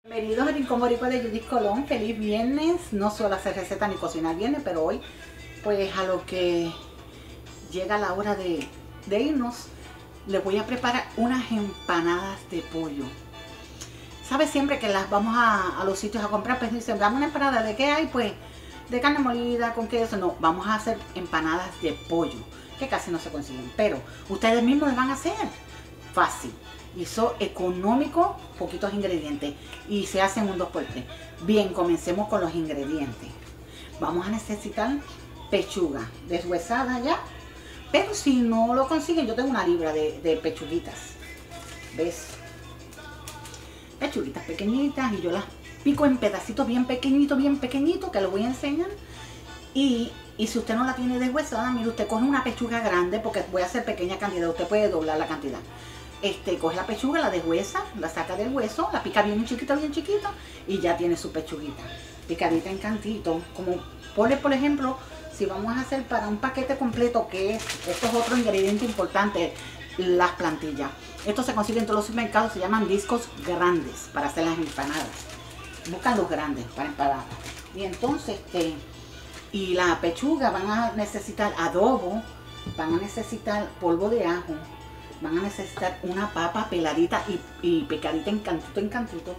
Bienvenidos al Rincón Boricua de Judith Colón. Feliz viernes. No suelo hacer receta ni cocinar viernes, pero hoy, pues a lo que llega la hora de irnos, les voy a preparar unas empanadas de pollo. ¿Sabes? Siempre que las vamos a los sitios a comprar, pues dicen, dame una empanada. ¿De qué hay? Pues de carne molida, con queso. No, vamos a hacer empanadas de pollo, que casi no se consiguen. Pero ustedes mismos las van a hacer. Fácil. Y son económicos, poquitos ingredientes. Y se hacen un 2×3. Bien, comencemos con los ingredientes. Vamos a necesitar pechuga deshuesada ya. Pero si no lo consiguen, yo tengo una libra de pechuguitas. ¿Ves? Pechuguitas pequeñitas, y yo las pico en pedacitos bien pequeñitos, que les voy a enseñar. Y si usted no la tiene deshuesada, mire, usted coge una pechuga grande, porque voy a hacer pequeña cantidad, usted puede doblar la cantidad. Coge la pechuga, la deshuesa, la saca del hueso, la pica bien chiquita, y ya tiene su pechuguita picadita en cantitos. Como por ejemplo, si vamos a hacer para un paquete completo, que esto es otro ingrediente importante, las plantillas. Esto se consigue en todos los supermercados, se llaman discos grandes para hacer las empanadas. Buscan los grandes para empanadas. Y entonces, y la pechuga, van a necesitar adobo, van a necesitar polvo de ajo, van a necesitar una papa peladita y picadita en cantito,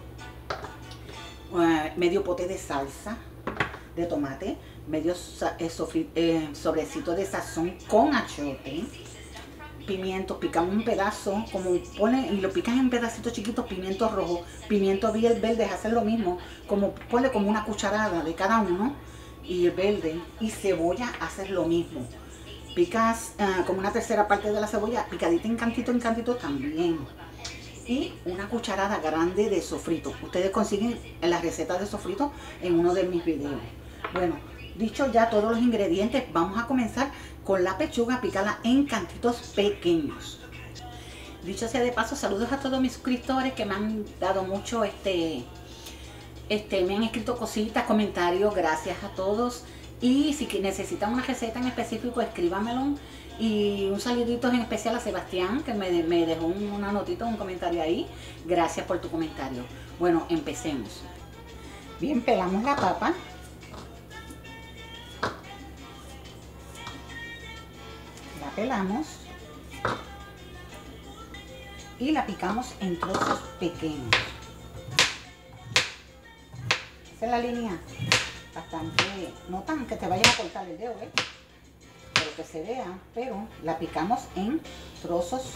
medio pote de salsa de tomate, medio sobrecito de sazón con achote, pimiento, picamos un pedazo, como pone, y lo picas en pedacitos chiquitos, pimiento rojo, pimiento verde, hacer lo mismo, como ponle como una cucharada de cada uno, y el verde, y cebolla, hacer lo mismo. Picas como una tercera parte de la cebolla, picadita en cantito también. Y una cucharada grande de sofrito. Ustedes consiguen las recetas de sofrito en uno de mis videos. Bueno, dicho ya todos los ingredientes, vamos a comenzar con la pechuga, picarla en cantitos pequeños. Dicho sea de paso, saludos a todos mis suscriptores que me han dado mucho, me han escrito cositas, comentarios, gracias a todos. Y si necesitan una receta en específico, escríbamelo. Y un saludito en especial a Sebastián, que me dejó una notita, un comentario ahí. Gracias por tu comentario. Bueno, empecemos. Bien, pelamos la papa. La pelamos. Y la picamos en trozos pequeños. Esa es la línea. Bastante, no tan que te vayas a cortar el dedo, pero que se vea, pero la picamos en trozos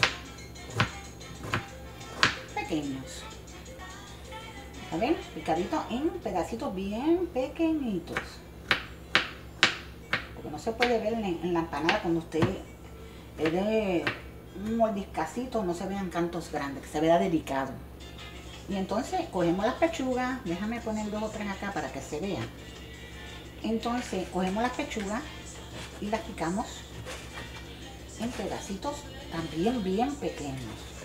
pequeños. ¿Ven? Picadito en pedacitos bien pequeñitos, porque no se puede ver en la empanada cuando usted le dé un mordiscacito, no se vean cantos grandes, que se vea delicado. Y entonces cogemos las pechugas, déjame poner 2 o 3 acá para que se vean. Entonces cogemos las pechugas y las picamos en pedacitos también bien pequeños.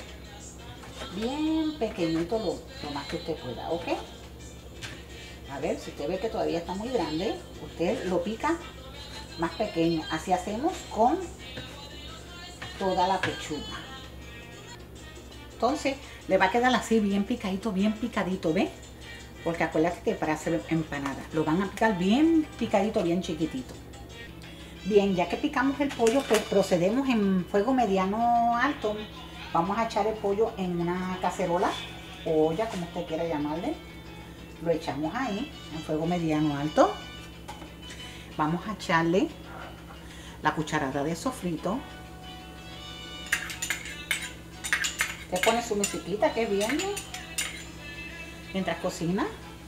Bien pequeñito, lo más que usted pueda, ¿ok? A ver, si usted ve que todavía está muy grande, usted lo pica más pequeño. Así hacemos con toda la pechuga. Entonces le va a quedar así bien picadito, ¿ves? Porque acuérdate que para hacer empanadas lo van a picar bien picadito, bien chiquitito. Bien, ya que picamos el pollo, pues procedemos en fuego mediano alto. Vamos a echar el pollo en una cacerola o olla, como usted quiera llamarle. Lo echamos ahí, en fuego mediano alto. Vamos a echarle la cucharada de sofrito. Usted pone su musiquita, que es viernes, mientras cocina,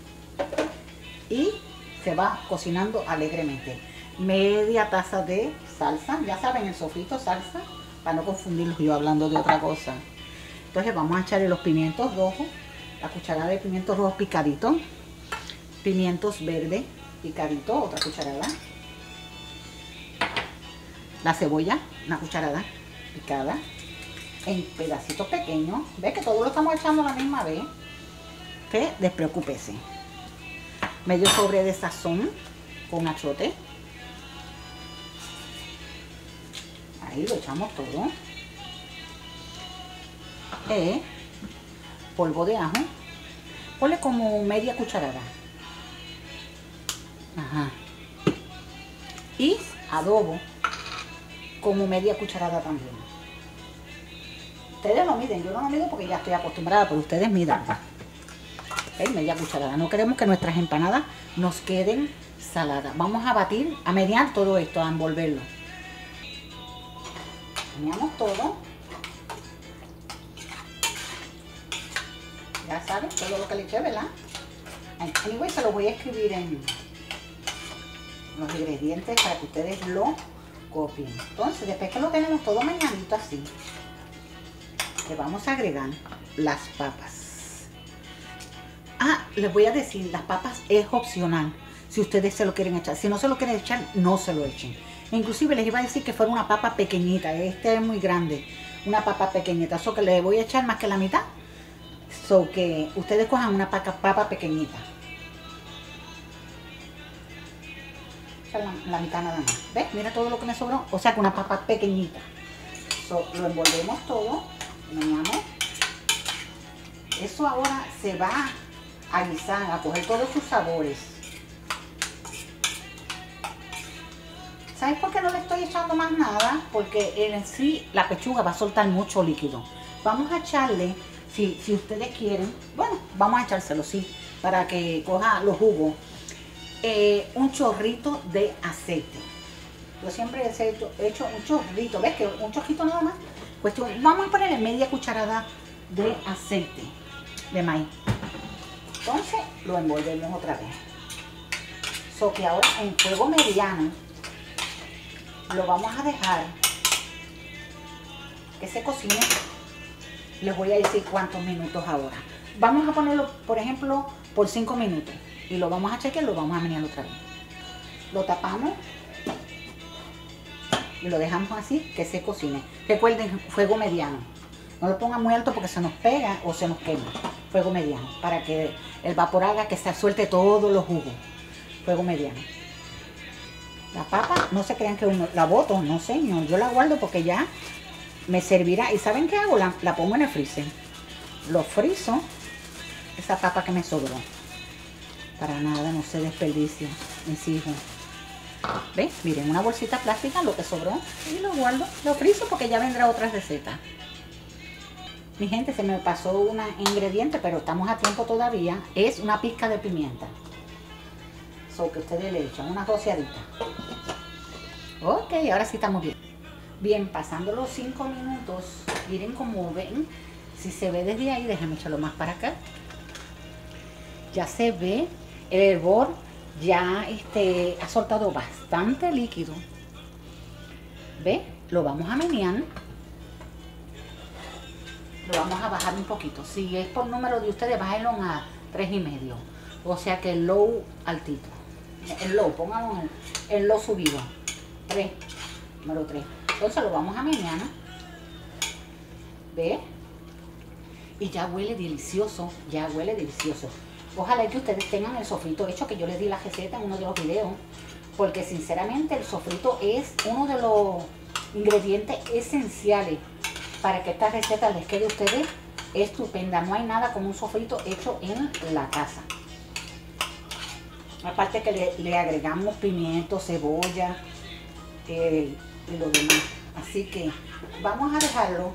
y se va cocinando alegremente. Media taza de salsa, ya saben, el sofrito, salsa, para no confundirlos yo hablando de otra cosa. Entonces vamos a echarle los pimientos rojos, la cucharada de pimientos rojos picaditos, pimientos verdes picaditos, otra cucharada, la cebolla, una cucharada picada en pedacitos pequeños. ¿Ves que todo lo estamos echando a la misma vez? Despreocúpese. Medio sobre de sazón con achote. Ahí lo echamos todo. Polvo de ajo. Ponle como media cucharada. Ajá. Y adobo como media cucharada también. Ustedes lo miden, yo no lo mido porque ya estoy acostumbrada, pero ustedes midan. ¿Okay? Media cucharada. No queremos que nuestras empanadas nos queden saladas. Vamos a batir, a menear todo esto, a envolverlo. Meneamos todo. Ya saben todo lo que le eché, ¿verdad? Anyway, se lo voy a escribir en los ingredientes para que ustedes lo copien. Entonces, después que lo tenemos todo meneadito así, le vamos a agregar las papas. Ah, les voy a decir, las papas es opcional si ustedes se lo quieren echar. Si no se lo quieren echar, no se lo echen. Inclusive les iba a decir que fuera una papa pequeñita. Este es muy grande, una papa pequeñita. Eso que le voy a echar más que la mitad. So que ustedes cojan una papa pequeñita. La mitad nada más. ¿Ves? Mira todo lo que me sobró. O sea que una papa pequeñita. So, lo envolvemos todo. Meneamos. Eso ahora se va a guisar, a coger todos sus sabores. ¿Sabes por qué no le estoy echando más nada? Porque en sí la pechuga va a soltar mucho líquido. Vamos a echarle, si ustedes quieren, bueno, vamos a echárselo, sí, para que coja los jugos. Un chorrito de aceite. Yo siempre he hecho un chorrito, ¿ves? Que un chorrito nada más. Vamos a ponerle media cucharada de aceite de maíz. Entonces lo envolvemos otra vez. So que ahora en fuego mediano lo vamos a dejar que se cocine. Les voy a decir cuántos minutos ahora. Vamos a ponerlo, por ejemplo, por 5 minutos. Y lo vamos a chequear, lo vamos a menear otra vez. Lo tapamos y lo dejamos así que se cocine. Recuerden, fuego mediano. No lo pongan muy alto porque se nos pega o se nos quema. Fuego mediano, para que el vapor haga que se suelte todos los jugos. Fuego mediano. La papa, no se crean que uno la boto, no señor. Yo la guardo porque ya me servirá. ¿Y saben qué hago? La pongo en el freezer. Lo frizo, esa papa que me sobró. Para nada, no se desperdicia, mis hijos. ¿Ves? Miren, una bolsita plástica, lo que sobró. Y lo guardo, lo frizo porque ya vendrá otra receta. Mi gente, se me pasó un ingrediente, pero estamos a tiempo todavía. Es una pizca de pimienta. So que ustedes le echan una rociadita. Ok, ahora sí estamos bien. Bien, pasando los 5 minutos, miren cómo ven. Si se ve desde ahí, déjenme echarlo más para acá. Ya se ve, el hervor ya ha soltado bastante líquido. ¿Ve? Lo vamos a menear. Lo vamos a bajar un poquito. Si es por número de ustedes, bájenlo a 3,5. O sea que el low altito. El low, pónganlo en el low subido. 3, número 3. Entonces lo vamos a menear, ¿no? ¿Ve? Y ya huele delicioso, ya huele delicioso. Ojalá que ustedes tengan el sofrito hecho, que yo les di la receta en uno de los videos. Porque sinceramente el sofrito es uno de los ingredientes esenciales para que esta receta les quede a ustedes estupenda. No hay nada como un sofrito hecho en la casa. Aparte que le agregamos pimiento, cebolla y lo demás. Así que vamos a dejarlo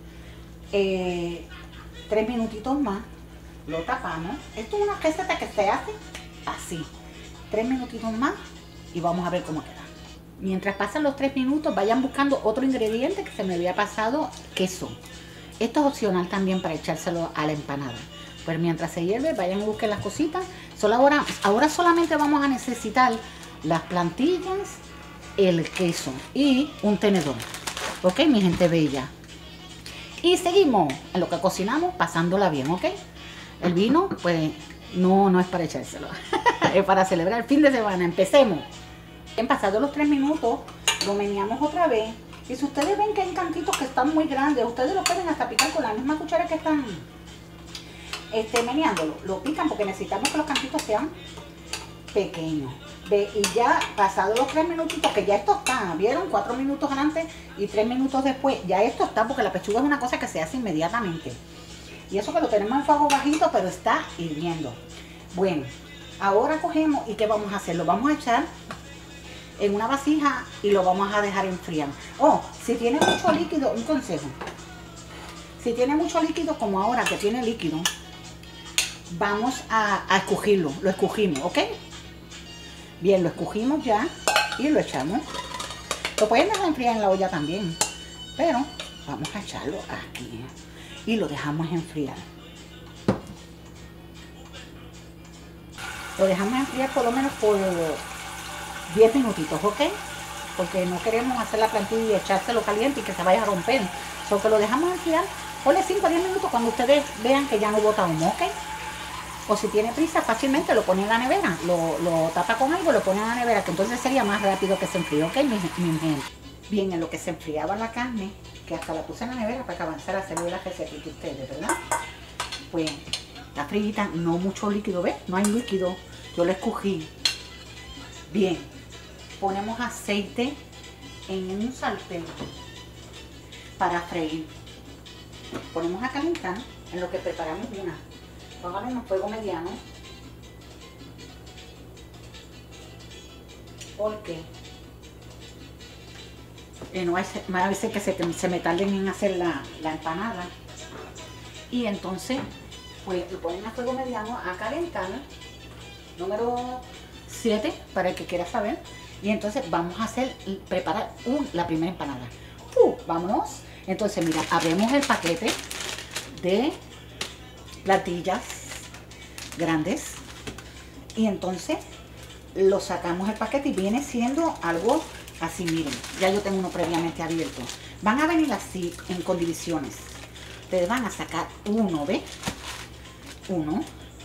3 minutitos más. Lo tapamos. Esto es una receta que se hace así. 3 minutitos más y vamos a ver cómo queda. Mientras pasan los 3 minutos, vayan buscando otro ingrediente que se me había pasado, queso. Esto es opcional también para echárselo a la empanada. Pero mientras se hierve, vayan a buscar las cositas. Solo ahora solamente vamos a necesitar las plantillas, el queso y un tenedor. Ok, mi gente bella. Y seguimos en lo que cocinamos, pasándola bien, ok. El vino, pues, no es para echárselo. Es para celebrar el fin de semana. Empecemos. En pasados los 3 minutos, lo meneamos otra vez. Y si ustedes ven que hay cantitos que están muy grandes, ustedes lo pueden hasta picar con la misma cuchara que están meneándolo. Lo pican porque necesitamos que los cantitos sean pequeños. Ve, y ya pasados los 3 minutitos, que ya esto está, ¿vieron? 4 minutos antes y 3 minutos después, ya esto está, porque la pechuga es una cosa que se hace inmediatamente. Y eso que lo tenemos en fuego bajito, pero está hirviendo. Bueno, ahora cogemos y ¿qué vamos a hacer? Lo vamos a echar en una vasija y lo vamos a dejar enfriar. Oh, si tiene mucho líquido, un consejo. Si tiene mucho líquido, como ahora que tiene líquido, vamos a escurrirlo. Lo escurrimos, ¿ok? Bien, lo escurrimos ya y lo echamos. Lo pueden dejar enfriar en la olla también, pero vamos a echarlo aquí y lo dejamos enfriar. Lo dejamos enfriar por lo menos por 10 minutitos, ¿ok? Porque no queremos hacer la plantilla y echárselo caliente y que se vaya a romper. Solo que lo dejamos enfriar, ponle 5 a 10 minutos cuando ustedes vean que ya no bota humo, ¿ok? O si tiene prisa, fácilmente lo pone en la nevera, lo tapa con algo, lo pone en la nevera, que entonces sería más rápido que se enfríe, ¿ok, mi gente? Bien, en lo que se enfriaba la carne, que hasta la puse en la nevera para que avanzara a hacerle la recetita de ustedes, ¿verdad? Pues la frita, no mucho líquido, ¿ves? No hay líquido, yo lo escogí. Bien, ponemos aceite en un sartén para freír. Ponemos a calentar en lo que preparamos una. Póngale en fuego mediano. Porque no hay a veces que se me tarden en hacer la empanada. Y entonces, pues lo ponen a fuego mediano a calentar. Número 7, para el que quiera saber. Y entonces vamos a preparar la primera empanada. Vámonos. Entonces, mira, abrimos el paquete de platillas grandes y entonces lo sacamos el paquete y viene siendo algo así, miren, ya yo tengo uno previamente abierto. Van a venir así con divisiones. Ustedes van a sacar uno, ¿ves? Uno.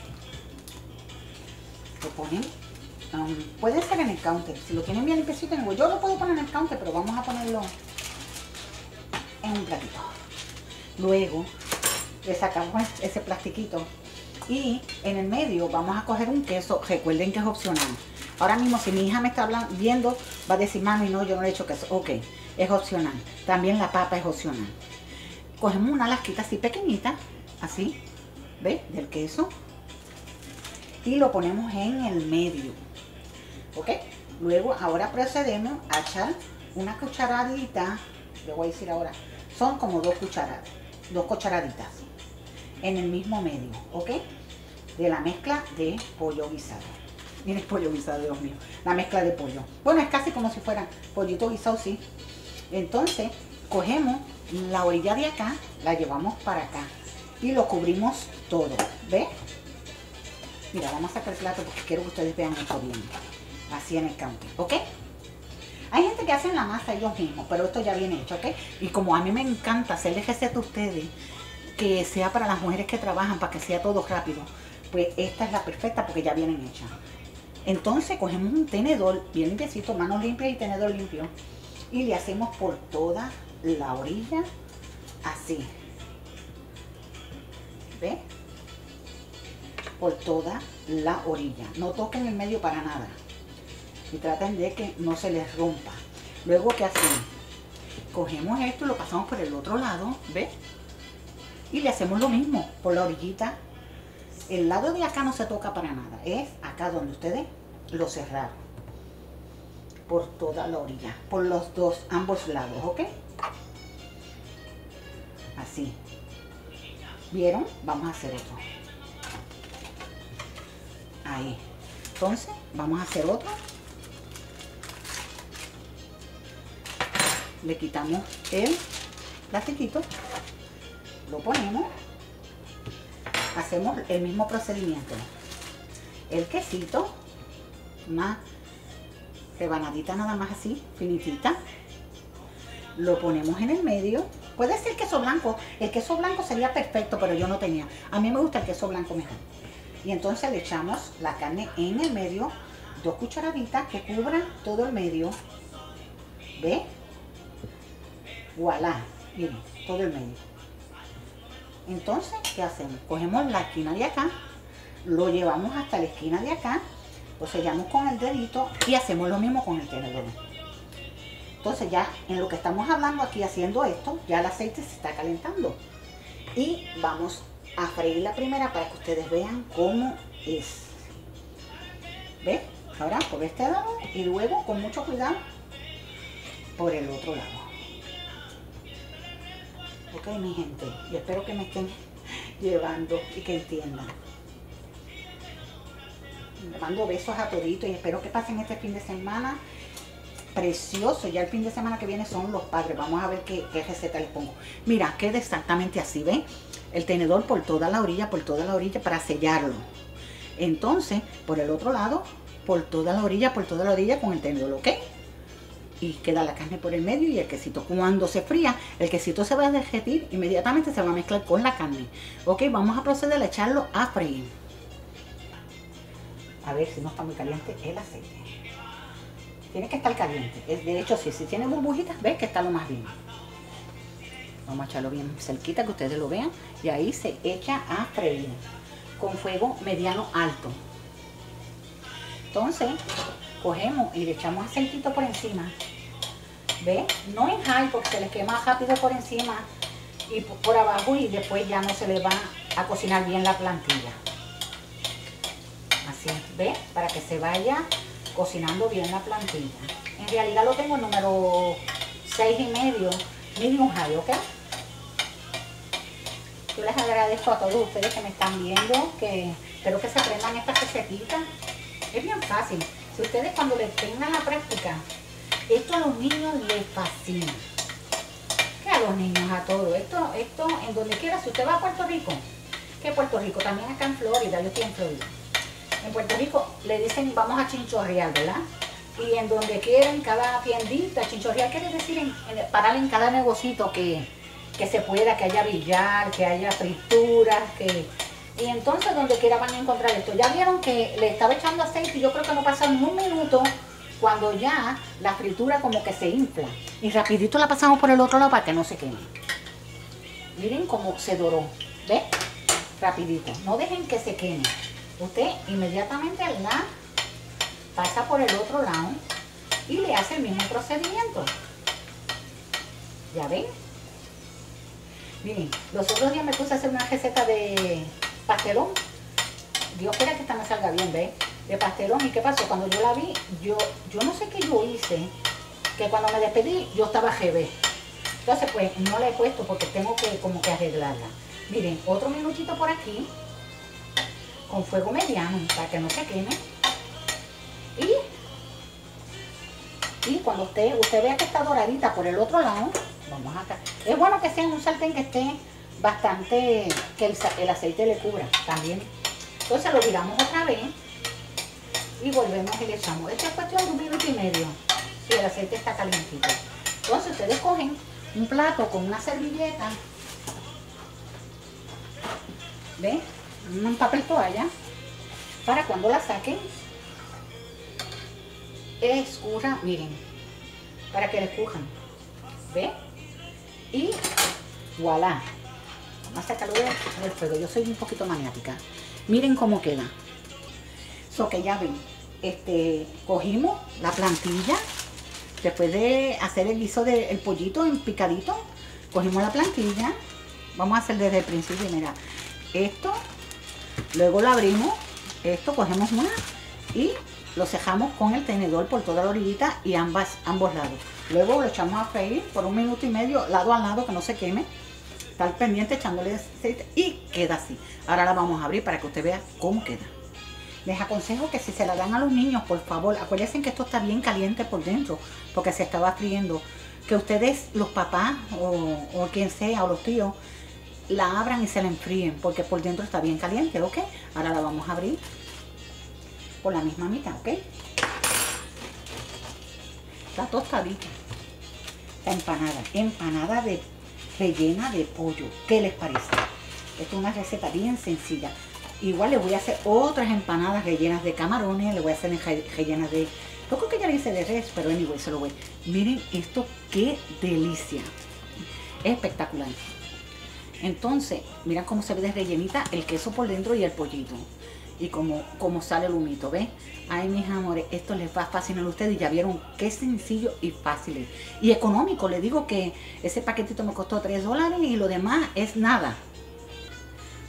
Lo ponen. Puede ser en el counter. Si lo tienen bien limpiecito, yo lo puedo poner en el counter, pero vamos a ponerlo en un platito. Luego le sacamos ese plastiquito y en el medio vamos a coger un queso. Recuerden que es opcional. Ahora mismo si mi hija me está viendo, va a decir, mami, no, yo no le he hecho queso. Ok, es opcional. También la papa es opcional. Cogemos una lasquita así pequeñita, así, ¿ves? Del queso. Y lo ponemos en el medio. ¿Ok? Luego, ahora procedemos a echar una cucharadita. Le voy a decir ahora, son como 2 cucharaditas en el mismo medio, ¿ok? De la mezcla de pollo guisado. Miren, pollo guisado, Dios mío. La mezcla de pollo. Bueno, es casi como si fuera pollito guisado, sí. Entonces, cogemos la orilla de acá, la llevamos para acá y lo cubrimos todo, ¿ves? Mira, vamos a sacar el plato porque quiero que ustedes vean esto bien. Así en el counter, ¿ok? Hay gente que hace la masa ellos mismos, pero esto ya viene hecho, ¿ok? Y como a mí me encanta hacerles receta a ustedes, que sea para las mujeres que trabajan, para que sea todo rápido, pues esta es la perfecta porque ya vienen hechas. Entonces cogemos un tenedor bien limpiecito, manos limpias y tenedor limpio, y le hacemos por toda la orilla, así. ¿Ves? Por toda la orilla. No toquen el medio para nada. Y traten de que no se les rompa. Luego, ¿qué hacemos? Cogemos esto y lo pasamos por el otro lado, ¿ves? Y le hacemos lo mismo por la orillita. El lado de acá no se toca para nada. Es acá donde ustedes lo cerraron. Por toda la orilla. Por los ambos lados, ¿ok? Así. ¿Vieron? Vamos a hacer otro. Ahí. Entonces, vamos a hacer otro. Le quitamos el plastiquito, lo ponemos, hacemos el mismo procedimiento. El quesito, una rebanadita nada más así, finitita, lo ponemos en el medio. Puede ser queso blanco, el queso blanco sería perfecto, pero yo no tenía. A mí me gusta el queso blanco mejor. Y entonces le echamos la carne en el medio, 2 cucharaditas que cubran todo el medio. ¿Ve? Voilà, miren, todo el medio. Entonces, ¿qué hacemos? Cogemos la esquina de acá, lo llevamos hasta la esquina de acá, lo sellamos con el dedito y hacemos lo mismo con el tenedor. Entonces ya en lo que estamos hablando aquí haciendo esto, ya el aceite se está calentando. Y vamos a freír la primera para que ustedes vean cómo es. ¿Ves? Ahora por este lado y luego con mucho cuidado por el otro lado. Ok, mi gente, y espero que me estén llevando y que entiendan. Le mando besos a toditos y espero que pasen este fin de semana precioso. Ya el fin de semana que viene son los padres. Vamos a ver qué receta les pongo. Mira, queda exactamente así, ¿ven? El tenedor por toda la orilla para sellarlo. Entonces, por el otro lado, por toda la orilla con el tenedor, ¿ok? Y queda la carne por el medio y el quesito. Cuando se fría, el quesito se va a derretir, inmediatamente se va a mezclar con la carne. Ok, vamos a proceder a echarlo a freír. A ver si no está muy caliente el aceite. Tiene que estar caliente. De hecho, si tiene burbujitas, ves que está lo más bien. Vamos a echarlo bien cerquita, que ustedes lo vean. Y ahí se echa a freír con fuego mediano alto. Entonces, cogemos y le echamos aceitito por encima. ¿Ves? No en high porque se les quema rápido por encima y por abajo y después ya no se le va a cocinar bien la plantilla. Así, ¿ves? Para que se vaya cocinando bien la plantilla. En realidad lo tengo en número 6,5, medium high, ¿ok? Yo les agradezco a todos ustedes que me están viendo, que espero que se aprendan esta recetita. Es bien fácil. Si ustedes cuando les tengan la práctica, esto a los niños les fascina. ¿Qué a los niños? A todos. Esto en donde quiera. Si usted va a Puerto Rico, ¿qué Puerto Rico? También acá en Florida, yo estoy en Florida. En Puerto Rico le dicen vamos a chinchorrear, ¿verdad? Y en donde quieran, cada tiendita, chinchorrear quiere decir parar en cada negocito que se pueda, que haya billar, que haya frituras, y entonces donde quiera van a encontrar esto. Ya vieron que le estaba echando aceite y yo creo que no pasa ni un minuto cuando ya la fritura como que se infla. Y rapidito la pasamos por el otro lado para que no se queme. Miren cómo se doró, ¿ves? Rapidito, no dejen que se queme. Usted inmediatamente la pasa por el otro lado y le hace el mismo procedimiento. ¿Ya ven? Miren, los otros días me puse a hacer una receta de pastelón. Dios quiera que esta me salga bien, ¿ves? De pastelón. ¿Y qué pasó? Cuando yo la vi, yo no sé qué yo hice, que cuando me despedí yo estaba GB. Entonces pues no la he puesto porque tengo que como que arreglarla. Miren, otro minutito por aquí, con fuego mediano, para que no se queme. Y cuando usted vea que está doradita por el otro lado, vamos acá. Es bueno que sea en un sartén que esté bastante, que el aceite le cubra también. Entonces lo viramos otra vez y volvemos y le echamos. Esto es cuestión de 1 minuto y medio, si el aceite está calientito. Entonces ustedes cogen un plato con una servilleta, ¿ven? Un papel toalla, para cuando la saquen, escurra, miren, para que le escurran, ¿ven? Y voilà, vamos a sacarlo del fuego. Yo soy un poquito maniática. Miren cómo queda. So que ya ven, cogimos la plantilla, después de hacer el guiso del pollito en picadito, cogimos la plantilla, vamos a hacer desde el principio, mira, esto, luego lo abrimos, esto, cogemos una y lo cejamos con el tenedor por toda la orillita y ambos lados. Luego lo echamos a freír por 1 minuto y medio, lado a lado, que no se queme. Estar pendiente echándole aceite y queda así. Ahora la vamos a abrir para que usted vea cómo queda. Les aconsejo que si se la dan a los niños, por favor, acuérdense que esto está bien caliente por dentro, porque se estaba friendo. Que ustedes, los papás o quien sea, o los tíos, la abran y se la enfríen, porque por dentro está bien caliente, ¿ok? Ahora la vamos a abrir por la misma mitad, ¿ok? Está tostadita. Está empanada rellena de pollo. ¿Qué les parece? Esta es una receta bien sencilla. Igual le voy a hacer otras empanadas rellenas de camarones, le voy a hacer rellenas de... Yo creo que ya le hice de res, pero anyway, se lo voy. Miren esto, qué delicia. Es espectacular. Entonces, miren cómo se ve de rellenita el queso por dentro y el pollito. Y como sale el humito, ¿ves? Ay, mis amores, esto les va a fascinar a ustedes. Y ya vieron qué sencillo y fácil es. Y económico, les digo que ese paquetito me costó $3 y lo demás es nada.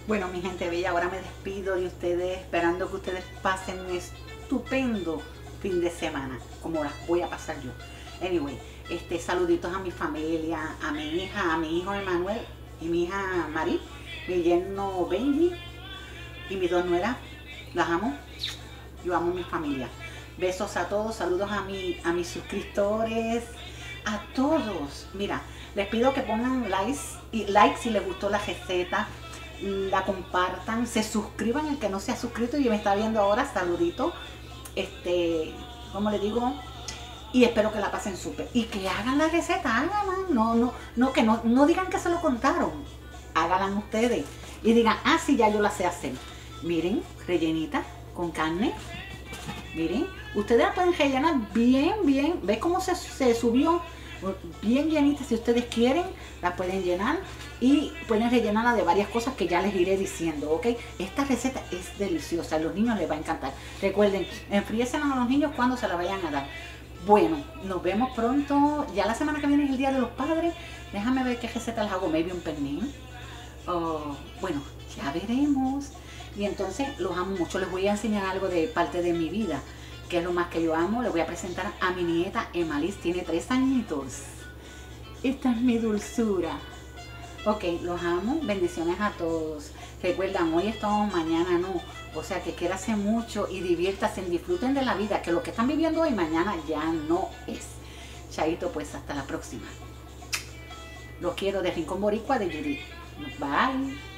Bueno, mi gente bella, ahora me despido de ustedes, esperando que ustedes pasen un estupendo fin de semana, como las voy a pasar yo. Anyway, saluditos a mi familia, a mi hija, a mi hijo Emanuel y mi hija Mari, mi yerno Benji y mis dos nueras. Las amo, yo amo a mi familia. Besos a todos, saludos a mis suscriptores, a todos. Mira, les pido que pongan likes si les gustó la receta, la compartan, se suscriban el que no se ha suscrito y me está viendo ahora, saludito. Como le digo, y espero que la pasen súper y que hagan la receta, háganla, no digan que se lo contaron, háganla ustedes y digan, ah, sí, ya yo la sé hacer. Miren, rellenita con carne, miren, ustedes la pueden rellenar bien, ¿ves cómo se subió? Bien llenita. Si ustedes quieren, la pueden llenar y pueden rellenarla de varias cosas que ya les iré diciendo, ¿ok? Esta receta es deliciosa, a los niños les va a encantar. Recuerden, enfríense a los niños cuando se la vayan a dar. Bueno, nos vemos pronto. Ya la semana que viene es el Día de los Padres. Déjame ver qué receta les hago, maybe un pernil. Bueno, ya veremos. Y entonces los amo mucho. Les voy a enseñar algo de parte de mi vida, que es lo más que yo amo. Les voy a presentar a mi nieta Emalis, tiene 3 añitos. Esta es mi dulzura. Ok, los amo, bendiciones a todos. Recuerdan, hoy estamos, mañana no. O sea que quiérase mucho y diviértanse, disfruten de la vida, que lo que están viviendo hoy, mañana ya no es. Chaito, pues hasta la próxima. Los quiero, de Rincón Boricua de Judith. Bye.